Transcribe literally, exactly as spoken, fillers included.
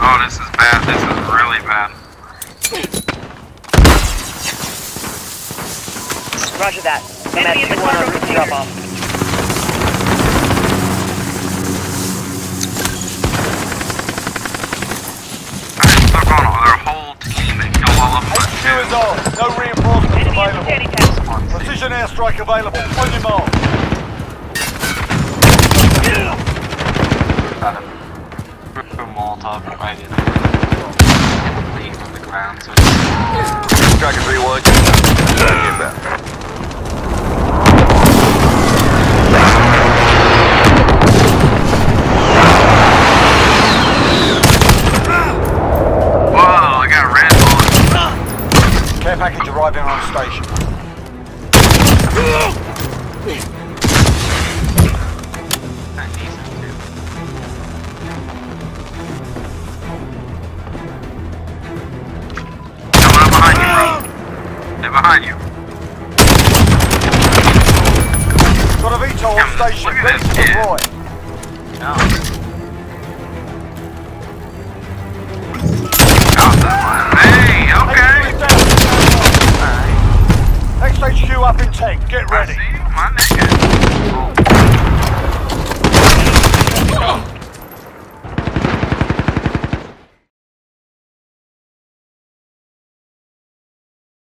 Oh, this is bad. This is really bad. Roger that. I'm at two one on route to drop off. I stuck on their whole team and killed all of them. H Q is on. No reinforcements available. Precision airstrike available. On your mark. Got him. Molotov right in there. Leave from the ground. So Tracker three one. Get back. Whoa, I got red bullets. Care package arriving on station. That needs him too. Coming up behind you, bro. They're behind you. Got a V TOL on Damn, station. look at Ready this to kid. deploy. No. Hey, okay. X H Q up in ten. Get I ready. see you, my nigga.